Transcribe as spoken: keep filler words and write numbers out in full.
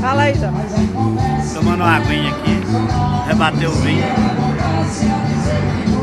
Fala aí, Zé. Tomando uma aguinha aqui, rebateu o vinho.